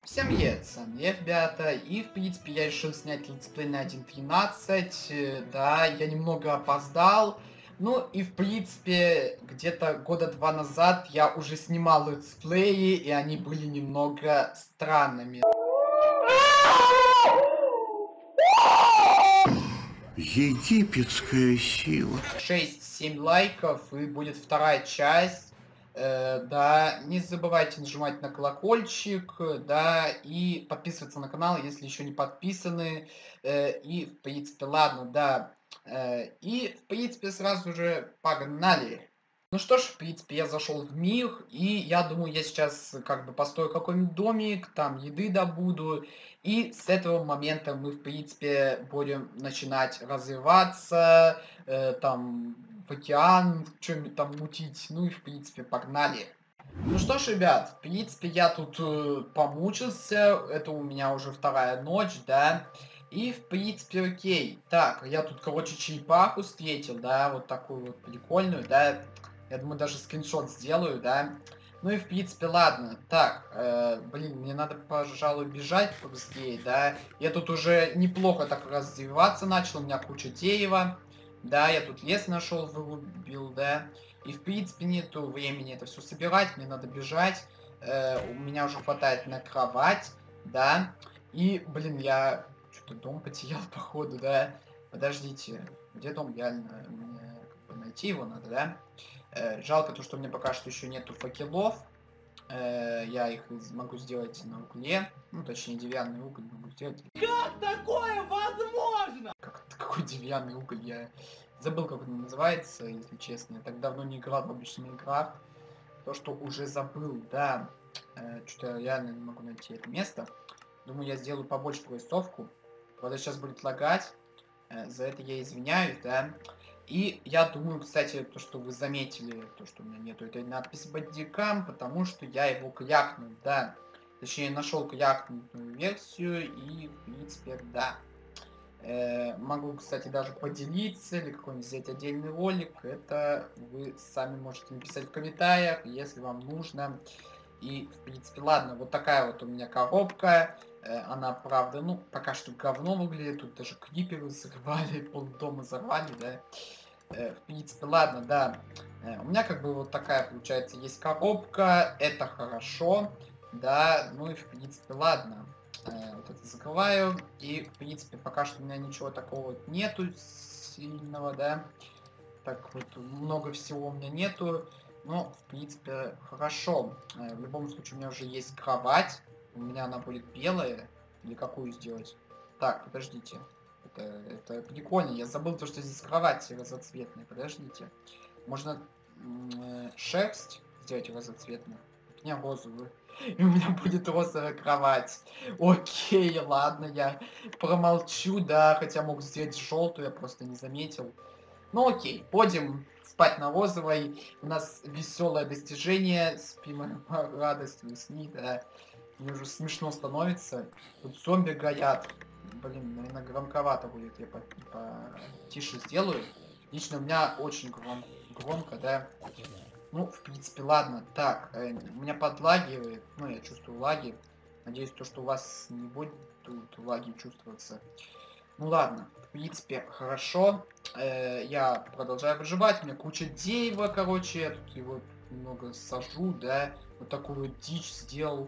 Всем привет, с вами я, ребята, и в принципе я решил снять летсплей на 1.13, да, я немного опоздал, ну и в принципе где-то года 2 назад я уже снимал летсплеи, и они были немного странными. Египетская сила. 6-7 лайков, и будет вторая часть. Да, не забывайте нажимать на колокольчик, да, и подписываться на канал, если еще не подписаны. И, в принципе, ладно, да. И, в принципе, сразу же погнали. Ну что ж, в принципе, я зашел в мир, и я думаю, я сейчас как бы построю какой-нибудь домик, там еды добуду, и с этого момента мы, в принципе, будем начинать развиваться, там, в океан, что-нибудь там мутить, ну и, в принципе, погнали. Ну что ж, ребят, в принципе, я тут помучился, это у меня уже вторая ночь, да, и, в принципе, окей. Так, я тут, короче, черепаху встретил, да, вот такую вот прикольную, да, я думаю, даже скриншот сделаю, да. Ну и, в принципе, ладно. Так, блин, мне надо, пожалуй, бежать побыстрее, да. Я тут уже неплохо так развиваться начал, у меня куча дерева. Да, я тут лес нашел, вырубил, да. И, в принципе, нету времени это все собирать, мне надо бежать. У меня уже хватает на кровать, да. И, блин, я что-то дом потерял, походу, да. Подождите, где дом реально? Мне как бы найти его надо, да? Жалко то, что у меня пока что еще нету факелов. Я их могу сделать на угле. Ну, точнее, деревянный уголь могу сделать. Как такое возможно? Какой деревянный уголь? Я забыл, как он называется, если честно. Я так давно не играл в обычный Minecraft. То, что уже забыл, да. Что-то я реально не могу найти это место. Думаю, я сделаю побольше поисковку. Вот сейчас будет лагать. За это я извиняюсь, да. И я думаю, кстати, то, что вы заметили, то, что у меня нету этой надписи бодикам, потому что я его крякнул, да. Точнее, нашел крякнутую версию, и, в принципе, да. Могу, кстати, даже поделиться или какой-нибудь взять отдельный ролик. Это вы сами можете написать в комментариях, если вам нужно. И, в принципе, ладно, вот такая вот у меня коробка. Она, правда, ну, пока что говно выглядит. Тут даже криперы взрывали, полдома взорвали, да. В принципе, ладно, да. У меня как бы вот такая, получается, есть коробка. Это хорошо, да. Ну и, в принципе, ладно. Вот это закрываю. И, в принципе, пока что у меня ничего такого нету сильного, да. Так вот, много всего у меня нету. Но, в принципе, хорошо. В любом случае, у меня уже есть кровать. У меня она будет белая. Или какую сделать? Так, подождите. Это прикольно. Я забыл то, что здесь кровать разноцветная. Подождите. Можно шерсть сделать разноцветную. У меня розовую. И у меня будет розовая кровать. Окей, ладно, я промолчу, да. Хотя мог сделать желтую, я просто не заметил. Ну окей, будем спать на розовой. У нас веселое достижение. Спим радостью сни, да. Мне уже смешно становится. Тут зомби горят. Блин, наверное, громковато будет. Я потише сделаю. Лично у меня очень громко, да. Ну, в принципе, ладно. Так, у меня подлагивает. Ну, я чувствую лаги. Надеюсь, то, что у вас не будет тут лаги чувствоваться. Ну ладно, в принципе, хорошо. Я продолжаю выживать. У меня куча дерева, короче. Я тут его немного сажу, да. Вот такую вот дичь сделал.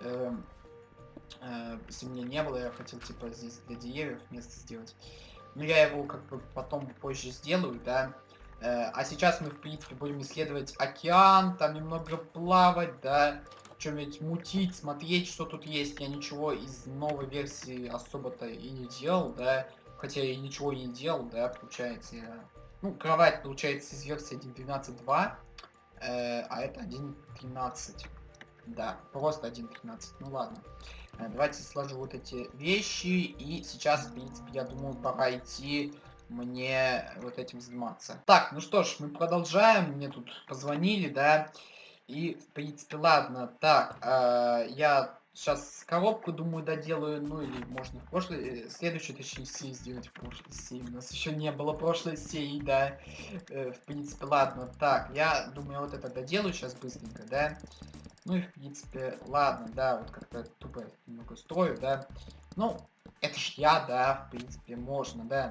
Если меня не было, я хотел, типа, здесь для деревьев место сделать. Но я его, как бы, потом позже сделаю, да. А сейчас мы, в принципе, будем исследовать океан, там немного плавать, да. Что-нибудь мутить, смотреть, что тут есть. Я ничего из новой версии особо-то и не делал, да. Хотя я ничего и не делал, да, получается. Ну, кровать, получается, из версии 1.12.2, а это 1.13. Да, просто 1.13. Ну ладно. Давайте сложу вот эти вещи. И сейчас, в принципе, я думаю, пора идти мне вот этим заниматься. Так, ну что ж, мы продолжаем. Мне тут позвонили, да. И, в принципе, ладно. Так, я сейчас коробку, думаю, доделаю. Ну, или можно в прошлой... Следующую, точнее, серии сделать в прошлой серии. У нас еще не было прошлой серии, да. В принципе, ладно. Так, я думаю, вот это доделаю сейчас быстренько, да. Ну и в принципе, ладно, да, вот как-то тупо немного строю, да. Ну, это ж я, да, в принципе, можно, да.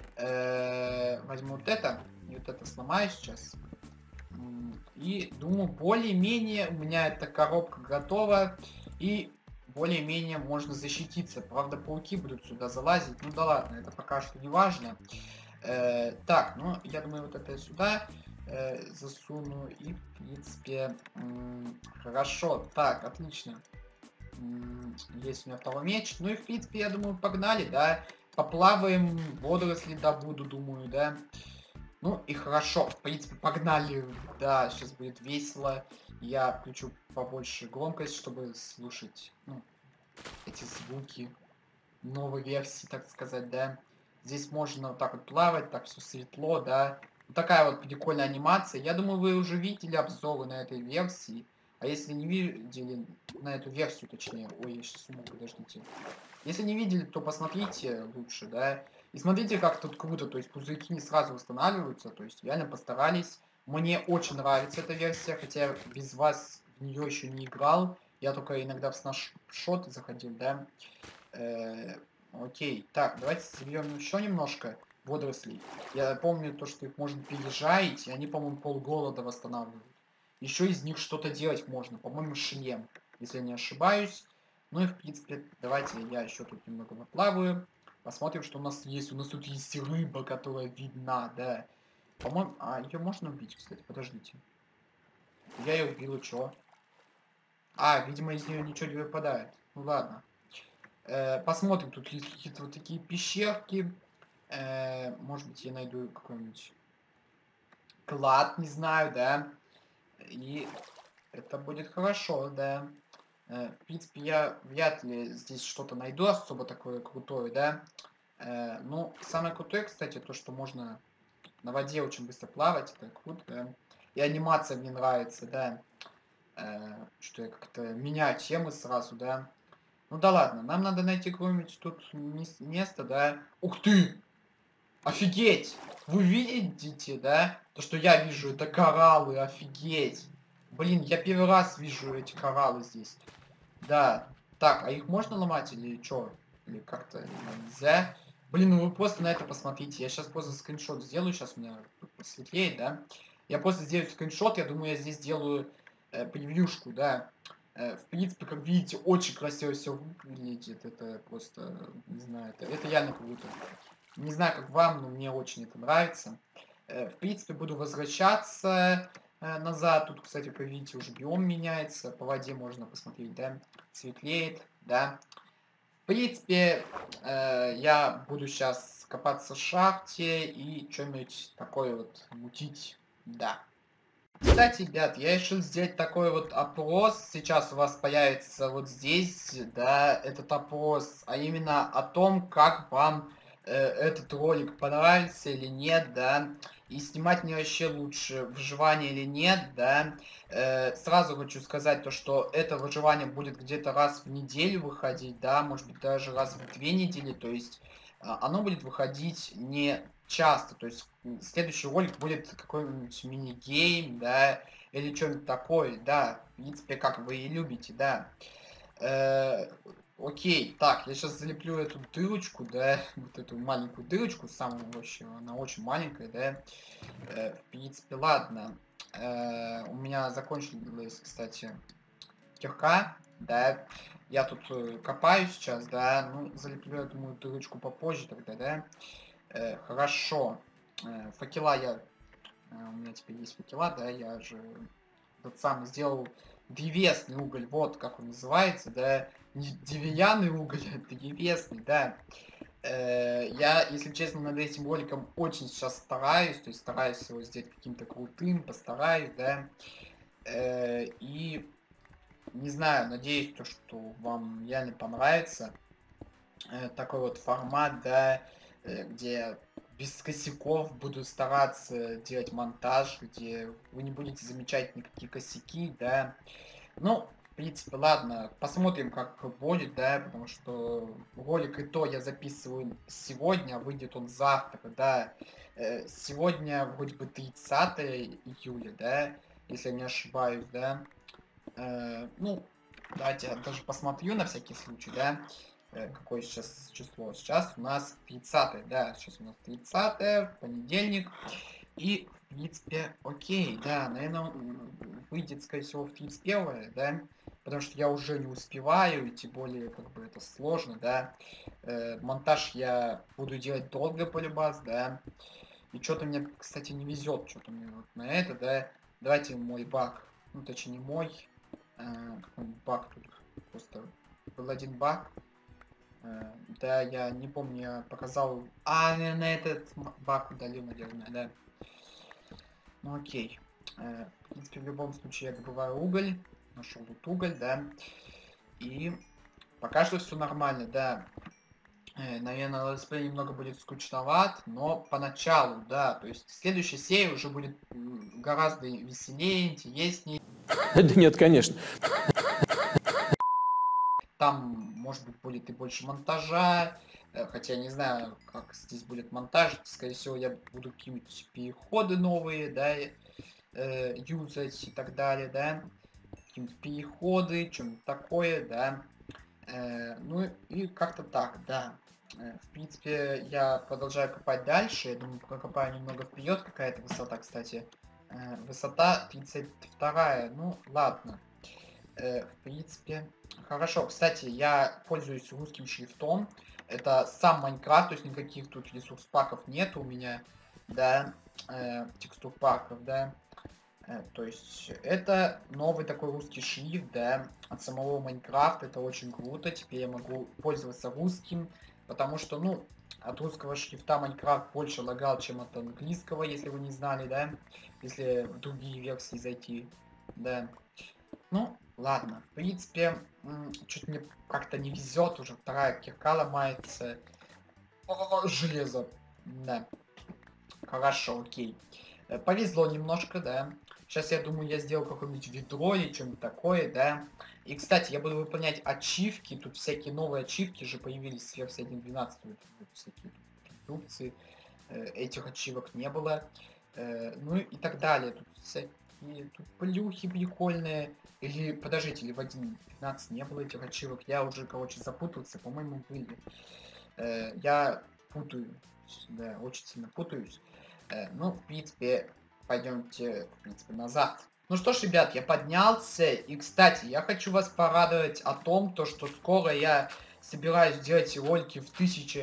Возьму вот это, и вот это сломаю сейчас. И думаю, более-менее у меня эта коробка готова. И более-менее можно защититься. Правда, пауки будут сюда залазить. Ну да ладно, это пока что не важно. Так, ну, я думаю, вот это сюда засуну. И, в принципе, хорошо. Так, отлично. Есть у меня второй меч. Ну и, в принципе, я думаю, погнали, да. Поплаваем, водоросли добуду, думаю, да. Ну и хорошо, в принципе, погнали. Да, сейчас будет весело. Я включу побольше громкость, чтобы слушать, ну, эти звуки новой версии, так сказать, да. Здесь можно вот так вот плавать, так все светло, да. Вот такая вот прикольная анимация. Я думаю, вы уже видели обзоры на этой версии. А если не видели, на эту версию, точнее, ой, я сейчас умру, подождите. Если не видели, то посмотрите лучше, да. И смотрите, как тут круто, то есть пузырьки не сразу восстанавливаются, то есть реально постарались. Мне очень нравится эта версия, хотя я без вас в нее еще не играл. Я только иногда в снапшоты заходил, да. Окей, так, давайте соберем еще немножко водорослей. Я помню то, что их можно пережарить, и они, по-моему, полголода восстанавливают. Еще из них что-то делать можно, по-моему, шлем, если я не ошибаюсь. Ну и, в принципе, давайте я еще тут немного поплаваю. Посмотрим, что у нас есть. У нас тут есть рыба, которая видна, да. По-моему, а ее можно убить, кстати, подождите. Я ее убил, и чё? А, видимо, из нее ничего не выпадает. Ну ладно. Посмотрим, тут есть какие-то вот такие пещерки. Может быть, я найду какой-нибудь клад, не знаю, да. И это будет хорошо, да. В принципе, я вряд ли здесь что-то найду особо такое крутое, да. Ну, самое крутое, кстати, то, что можно на воде очень быстро плавать, это круто, да. И анимация мне нравится, да. Что я как-то меняю темы сразу, да. Ну да ладно, нам надо найти какое-нибудь тут место, да. Ух ты! Офигеть! Вы видите, да? То, что я вижу, это кораллы, офигеть! Блин, я первый раз вижу эти кораллы здесь. Да. Так, а их можно ломать или что? Или как-то нельзя? Блин, ну вы просто на это посмотрите. Я сейчас просто скриншот сделаю, сейчас у меня посветлеет, да? Я просто сделаю скриншот, я думаю, я здесь сделаю превьюшку, да. В принципе, как видите, очень красиво все выглядит. Это просто, не знаю, это реально круто. Не знаю, как вам, но мне очень это нравится. В принципе, буду возвращаться назад. Тут, кстати, как видите, уже биом меняется. По воде можно посмотреть, да, светлеет, да. В принципе, я буду сейчас копаться в шахте и что-нибудь такое вот мутить, да. Кстати, ребят, я решил сделать такой вот опрос. Сейчас у вас появится вот здесь, да, этот опрос, а именно о том, как вам этот ролик понравился или нет, да, и снимать мне вообще лучше выживание или нет, да. Сразу хочу сказать то, что это выживание будет где-то раз в неделю выходить, да, может быть даже раз в 2 недели, то есть оно будет выходить не часто, то есть следующий ролик будет какой-нибудь мини-гейм, да, или что-нибудь такое, да, в принципе, как вы и любите, да. Окей, так, я сейчас залеплю эту дырочку, да, вот эту маленькую дырочку, самую вообще, она очень маленькая, да. В принципе, ладно. У меня закончилась, кстати, кирка, да. Я тут копаю сейчас, да, ну, залеплю, я думаю, дырочку попозже тогда, да. Хорошо. Факела я... У меня теперь есть факела, да, я же тот самый сделал древесный уголь, вот как он называется, да, не деревянный уголь, а древесный, да. Я, если честно, над этим роликом очень сейчас стараюсь, то есть стараюсь его сделать каким-то крутым, постараюсь, да. И не знаю, надеюсь, то, что вам реально понравится такой вот формат, да, где без косяков буду стараться делать монтаж, где вы не будете замечать никакие косяки, да. Ну, в принципе, ладно, посмотрим, как будет, да, потому что ролик и то я записываю сегодня, а выйдет он завтра, да. Сегодня вроде бы 30 июля, да, если я не ошибаюсь, да. Ну, давайте я даже посмотрю на всякий случай, да, какое сейчас число. Сейчас у нас 30, да, сейчас у нас 30, понедельник. И, в принципе, окей, да, наверное, выйдет, скорее всего, в 31, да, потому что я уже не успеваю, и тем более, как бы, это сложно, да. Монтаж я буду делать долго, полюбас, да. И что-то мне, кстати, не везет, что-то мне вот на это, да. Давайте мой баг, ну, точнее, не мой, какой-нибудь баг тут, просто был один баг. Да, я не помню, я показал... на этот баг удалил, наверное, да. Ну окей. В принципе, в любом случае я добываю уголь. Нашел тут уголь, да. И пока что все нормально, да. Наверное, летсплей немного будет скучноват, но поначалу, да. То есть следующая серия уже будет гораздо веселее, интереснее. Да нет, конечно. Там, может быть, будет и больше монтажа. Хотя я не знаю, как здесь будет монтаж. Скорее всего, я буду какие-нибудь переходы новые, да, юзать и так далее, да. Какие-нибудь переходы, что-нибудь такое, да. Ну и как-то так, да. В принципе, я продолжаю копать дальше. Я думаю, прокопаю немного вперед. Какая-то высота, кстати. Высота 32. Ну, ладно. В принципе, хорошо. Кстати, я пользуюсь русским шрифтом. Это сам Майнкрафт, то есть никаких тут ресурс-паков нет у меня, да, текстур-паков, да. То есть это новый такой русский шрифт, да, от самого Майнкрафта. Это очень круто. Теперь я могу пользоваться русским, потому что, ну, от русского шрифта Майнкрафт больше лагал, чем от английского, если вы не знали, да, если в другие версии зайти, да. Ну, ладно, в принципе, что-то мне как-то не везет, уже вторая кирка ломается. Железо, да. Хорошо, окей. Повезло немножко, да. Сейчас, я думаю, я сделаю какое-нибудь ведро или что-нибудь такое, да. И, кстати, я буду выполнять ачивки. Тут всякие новые ачивки же появились с версии 1.12. Всякие инструкции. Этих ачивок не было. Ну и так далее. Тут всякие тут плюхи прикольные. Или, подождите, или в 1.15 не было этих ачивок. Я уже, короче, запутался. По-моему, были. Я путаю. Да, очень сильно путаюсь. Ну, в принципе, пойдемте, в принципе, назад. Ну что ж, ребят, я поднялся. И, кстати, я хочу вас порадовать о том, то, что скоро я собираюсь делать ролики в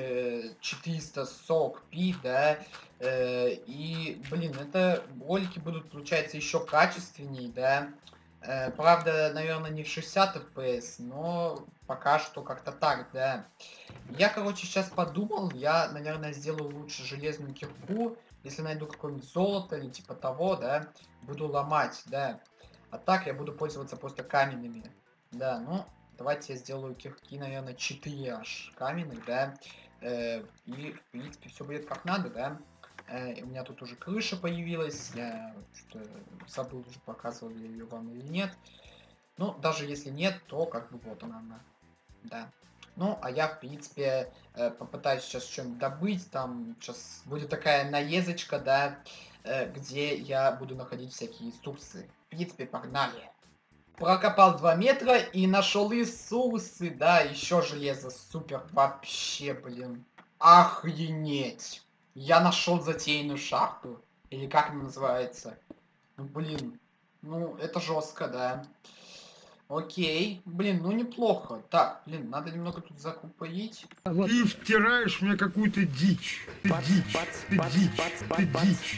1440p, да. И, блин, это ролики будут, получается, еще качественнее, да. Правда, наверное, не в 60 FPS, но пока что как-то так, да. Я, короче, сейчас подумал, я, наверное, сделаю лучше железную кирку. Если найду какое-нибудь золото или типа того, да, буду ломать, да. А так я буду пользоваться просто каменными. Да, ну, давайте я сделаю кирки, наверное, 4 аж каменных, да. И, в принципе, все будет как надо, да. У меня тут уже крыша появилась. Я что-то забыл уже, показывал я ее вам или нет. Ну, даже если нет, то как бы вот она. Да. Ну, а я, в принципе, попытаюсь сейчас что-нибудь добыть. Там сейчас будет такая наездочка, да, где я буду находить всякие ресурсы. В принципе, погнали. Прокопал 2 метра и нашел ресурсы, да, еще железо. Супер, вообще, блин. Охренеть. Я нашел затеянную шахту. Или как она называется? Ну, блин. Ну, это жестко, да. Окей. Блин, ну неплохо. Так, блин, надо немного тут закупорить. Ты втираешь мне какую-то дичь. Ты дичь. Ты дичь. Ты дичь.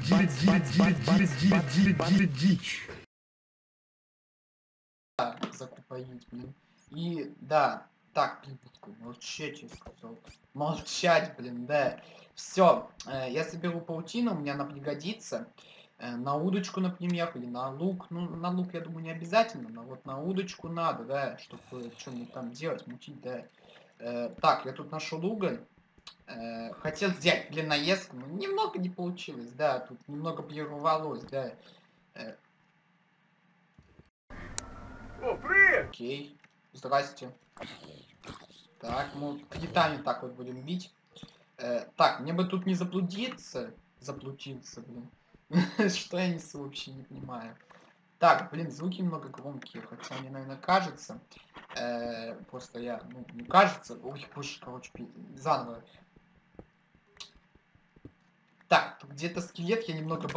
Ты дичь. Закупорить, блин. И, да. Так, блин, молчать, я сказал. Молчать, блин, да. Все, я соберу паутину, мне она пригодится. На удочку, например, или на лук. Ну, на лук, я думаю, не обязательно, но вот на удочку надо, да, чтобы что-нибудь там делать, мутить, да. Так, я тут нашел уголь. Хотел взять, блин, наездку, но немного не получилось, да, тут немного прервалось, да. О, привет! Окей, здрасте. Так, мы китами так вот будем бить. Так, мне бы тут не заблудиться. Заблудиться, блин. Что я несу, вообще не понимаю. Так, блин, звуки немного громкие, хотя мне, наверное, кажется. Просто я, ну, не кажется. Ой, боже, короче, заново. Так, тут где-то скелет, я немного...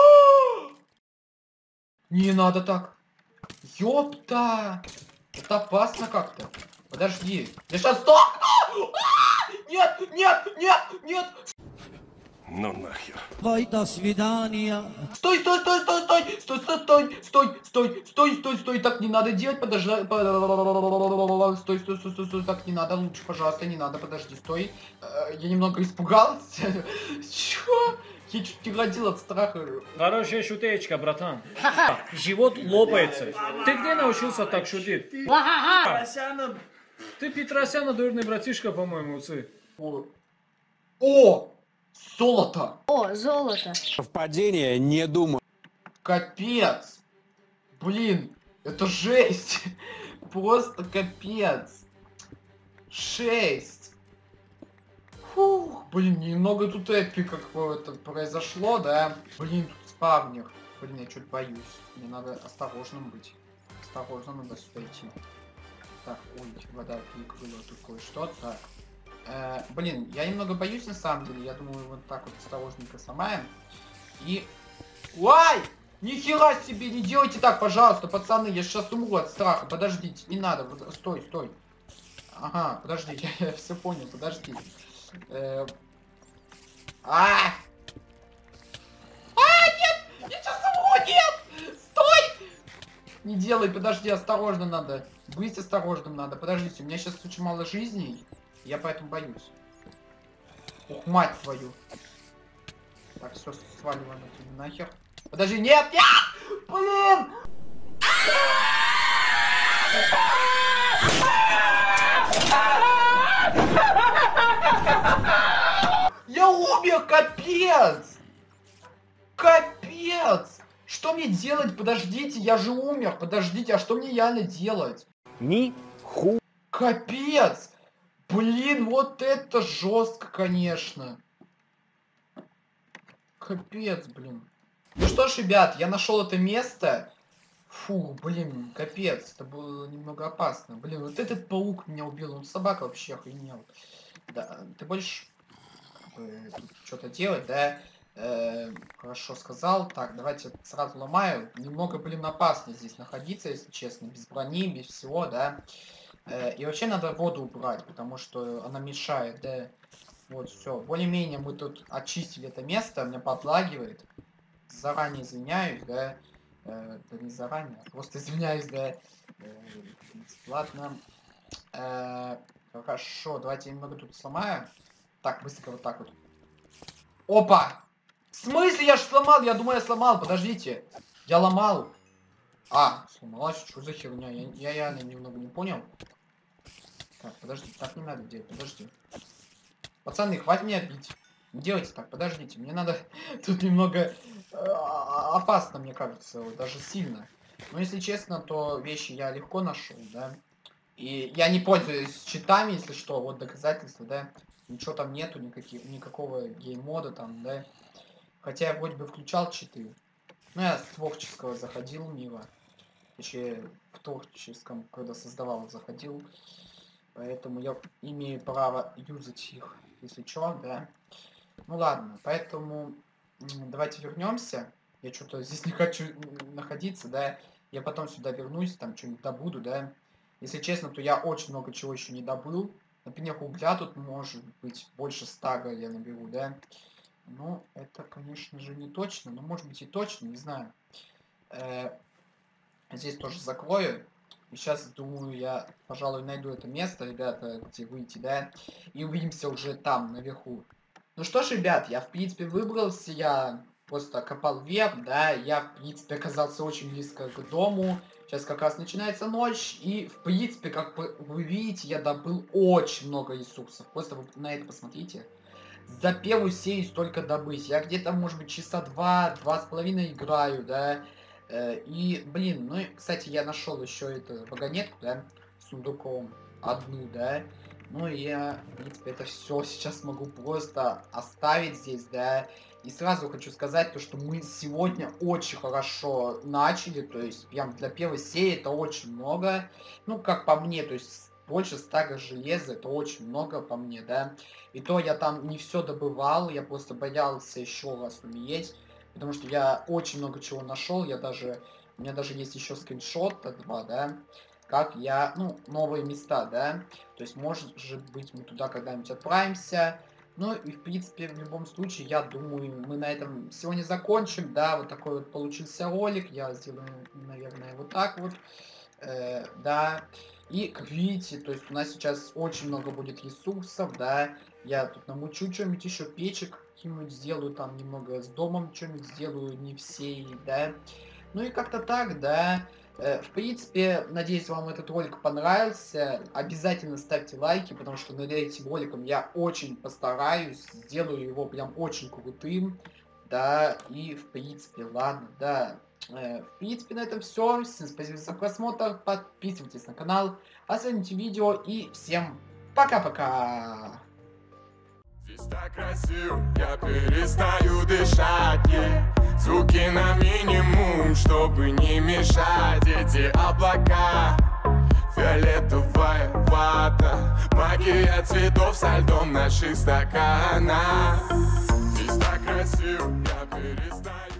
Не надо так. Ёпта! Это опасно как-то. Подожди. Я сейчас сдохну! Нет, нет, нет, нет! Ну нахер. Давай, до свидания. Стой, стой, стой, стой, стой, стой, стой, стой, стой, стой, стой, стой, стой, так не надо делать, подожди, стой, стой, стой, стой, стой, так не надо, лучше, пожалуйста, не надо, подожди, стой, я немного испугался, чё? Я чуть не родил от страха. Хорошая шутечка, братан. Живот лопается. Ты где научился так шутить? Ты Петросяна, дурный братишка, по-моему, ты. О! Золото! О, золото. Совпадение, не думаю. Капец! Блин, это жесть! Просто капец! 6! Фух, блин, немного тут эпика какое-то произошло, да? Блин, тут спавнер. Блин, я чуть боюсь. Мне надо осторожным быть. Осторожно надо сюда идти. Так, ой, вода перекрыла тут кое-что. Так. Блин, я немного боюсь на самом деле. Я думаю, вот так вот осторожненько сломаем. И... Ой! Нихера себе, не делайте так, пожалуйста, пацаны. Я сейчас умру от страха. Подождите, не надо. Вот, стой, стой. Ага, подожди, я все понял, подожди. Нет! Я сейчас умру, нет! Стой! Не делай, подожди, осторожно надо. Быть осторожным надо. Подождите, у меня сейчас очень мало жизней. Я поэтому боюсь. Ух, мать твою. Так, все, сваливаем это нахер. Подожди, нет, нет! Блин! Я умер, капец! Капец! Что мне делать? Подождите, я же умер. Подождите, а что мне реально делать? Ни ху. Капец! Блин, вот это жестко, конечно. Капец, блин. Ну что ж, ребят, я нашел это место. Фу, блин, капец, это было немного опасно. Блин, вот этот паук меня убил, он собака вообще охренел. Да, ты будешь что-то делать, да? Хорошо сказал. Так, давайте сразу ломаю. Немного, блин, опасно здесь находиться, если честно. Без брони, без всего, да. И вообще надо воду убрать, потому что она мешает, да. Вот, все. Более-менее мы тут очистили это место, меня подлагивает. Заранее извиняюсь, да. Да не заранее, а просто извиняюсь, да. Ладно. Хорошо, давайте немного тут сломаю. Так, быстренько вот так вот. Опа! В смысле? Я ж сломал, я думаю, я сломал, подождите. Я ломал. Сломалась, что за херня? Я реально немного не понял. Так, подожди, так не надо делать, подожди. Пацаны, хватит меня бить. Не делайте так, подождите, мне надо... Тут немного опасно, мне кажется, даже сильно. Но если честно, то вещи я легко нашел, да. И я не пользуюсь читами, если что, вот доказательства, да. Ничего там нету, никакого гейм-мода там, да. Хотя я вроде бы включал читы. Ну, я с творческого заходил мира. Точнее, в творческом, когда создавал, заходил. Поэтому я имею право юзать их, если что, да. Ну ладно, поэтому давайте вернемся. Я что-то здесь не хочу находиться, да. Я потом сюда вернусь, там что-нибудь добуду, да. Если честно, то я очень много чего еще не добыл. Например, угля тут может быть больше 100 я наберу, да. Ну, это, конечно же, не точно, но может быть и точно, не знаю. Здесь тоже закрою. И сейчас, думаю, я, пожалуй, найду это место, ребята, где выйти, да. И увидимся уже там, наверху. Ну что ж, ребят, я, в принципе, выбрался, я просто копал вверх, да. Я, в принципе, оказался очень близко к дому. Сейчас как раз начинается ночь. И, в принципе, как вы видите, я добыл очень много ресурсов. Просто вы на это посмотрите. За первую серию столько добыть. Я где-то, может быть, часа 2-2,5 играю, да. И, блин, ну, кстати, я нашел еще эту вагонетку, да, с сундуком одну, да. Ну и я, в принципе, это все сейчас могу просто оставить здесь, да. И сразу хочу сказать то, что мы сегодня очень хорошо начали, то есть прям для первой серии это очень много. Ну, как по мне, то есть больше 100 железа, это очень много по мне, да. И то я там не все добывал, я просто боялся еще раз умереть, потому что я очень много чего нашел, у меня даже есть еще скриншот, 2, да. Как я, ну, новые места, да, то есть, может быть, мы туда когда-нибудь отправимся, ну, и, в принципе, в любом случае, я думаю, мы на этом сегодня закончим, да, вот такой вот получился ролик, я сделаю, наверное, вот так вот, да, и, как видите, то есть, у нас сейчас очень много будет ресурсов, да, я тут намучу что-нибудь еще, печек какие-нибудь сделаю, там, немного с домом что-нибудь сделаю, не все, да, ну, и как-то так, да. В принципе, надеюсь, вам этот ролик понравился. Обязательно ставьте лайки, потому что над этим роликом я очень постараюсь. Сделаю его прям очень крутым. Да, и в принципе, ладно, да. В принципе, на этом все. Всем спасибо за просмотр. Подписывайтесь на канал, оцените видео и всем пока-пока. Здесь так красиво, я перестаю дышать, звуки на минимум, чтобы не мешать. Эти облака, фиолетовая вата, магия цветов со льдом наших стаканах. Здесь так красиво, я перестаю